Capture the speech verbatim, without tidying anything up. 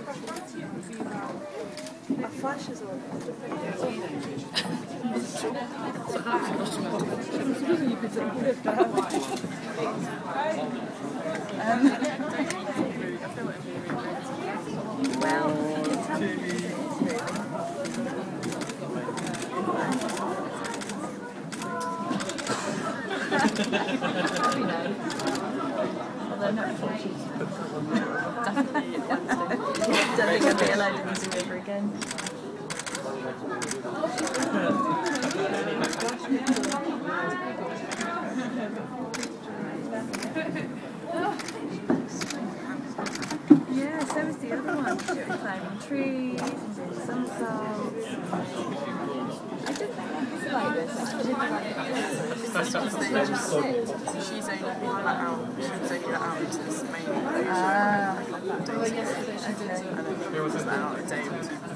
A flashes on. Well, that'd be nice. Although not she's definitely Wednesday. Don't think I'd be allowed in the zoo ever again. Yeah, so was the other one. She was climbing trees and doing somersaults. I did like this. I did like First up, they just sit. So she's only let out. She was only let out into this main. Ah. Like, like that day. And then she was let out a day or two